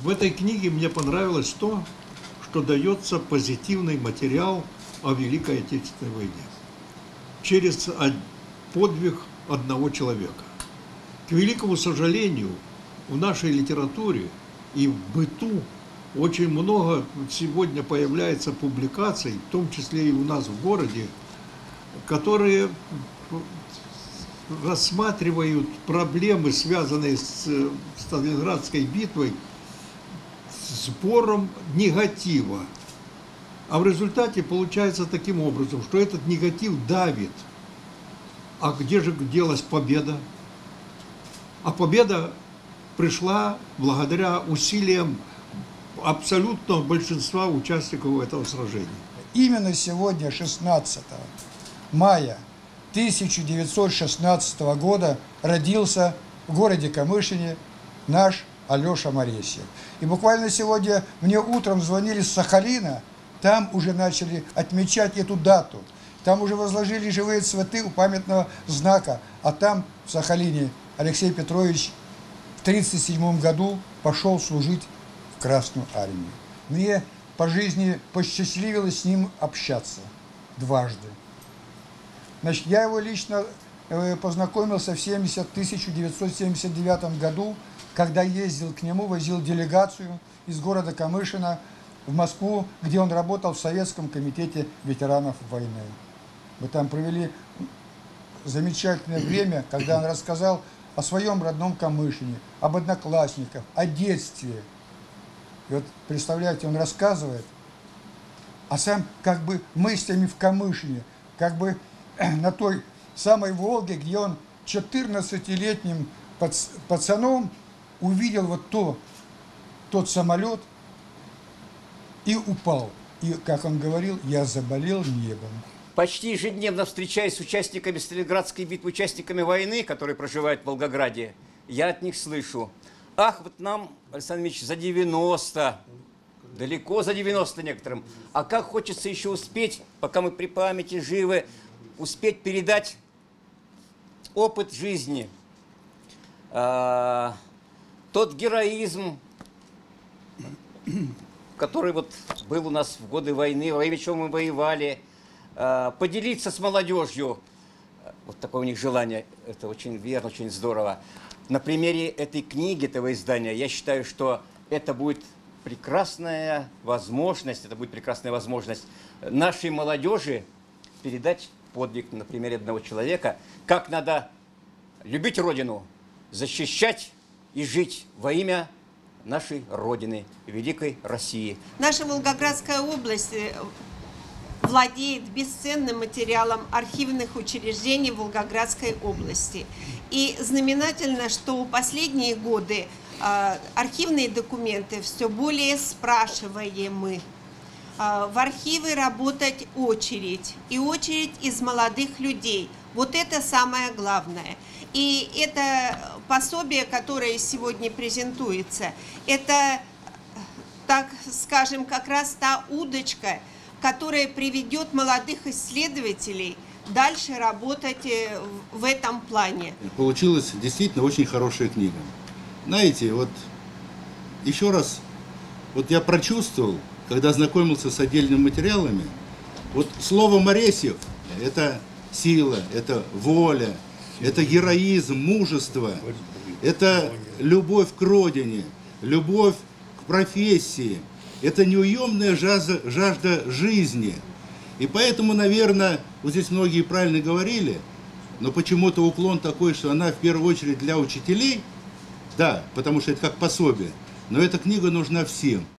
В этой книге мне понравилось то, что дается позитивный материал о Великой Отечественной войне через подвиг одного человека. К великому сожалению, в нашей литературе и в быту очень много сегодня появляется публикаций, в том числе и у нас в городе, которые рассматривают проблемы, связанные с Сталинградской битвой, с сбором негатива. А в результате получается таким образом, что этот негатив давит. А где же делась победа? А победа пришла благодаря усилиям абсолютного большинства участников этого сражения. Именно сегодня, 16 мая 1916 года, родился в городе Камышине наш Алеша Моресьев. И буквально сегодня мне утром звонили с Сахалина, там уже начали отмечать эту дату. Там уже возложили живые цветы у памятного знака. А там, в Сахалине, Алексей Петрович в 1937 году пошел служить в Красную армию. Мне по жизни посчастливилось с ним общаться дважды. Значит, я его лично познакомился в 1979 году, когда ездил к нему, возил делегацию из города Камышина в Москву, где он работал в Советском комитете ветеранов войны. Мы там провели замечательное время, когда он рассказал о своем родном Камышине, об одноклассниках, о детстве. И вот, представляете, он рассказывает, а сам как бы мыслями в Камышине, как бы на той самой Волге, где он 14-летним пацаном увидел вот тот самолет и упал. И, как он говорил, я заболел небом. Почти ежедневно встречаясь с участниками Сталинградской битвы, участниками войны, которые проживают в Волгограде, я от них слышу: ах, вот нам, Александр Ильич, за 90, далеко за 90 некоторым, а как хочется еще успеть, пока мы при памяти живы, успеть передать опыт жизни, тот героизм, который вот был у нас в годы войны, во время чего мы воевали, поделиться с молодежью. Вот такое у них желание. Это очень верно, очень здорово. На примере этой книги, этого издания, я считаю, что это будет прекрасная возможность, нашей молодежи передать подвиг на примере одного человека, как надо любить Родину, защищать и жить во имя нашей Родины, великой России. Наша Волгоградская область владеет бесценным материалом архивных учреждений Волгоградской области. И знаменательно, что в последние годы архивные документы все более спрашиваемы. В архивы работать очередь, и очередь из молодых людей. Вот это самое главное. И это пособие, которое сегодня презентуется, это, так скажем, как раз та удочка, которая приведет молодых исследователей дальше работать в этом плане. Получилась действительно очень хорошая книга. Знаете, вот еще раз, вот я прочувствовал, когда знакомился с отдельными материалами, вот слово «Моресьев» – это сила, это воля, это героизм, мужество, это любовь к родине, любовь к профессии, это неуемная жажда жизни. И поэтому, наверное, вот здесь многие правильно говорили, но почему-то уклон такой, что она в первую очередь для учителей, да, потому что это как пособие, но эта книга нужна всем.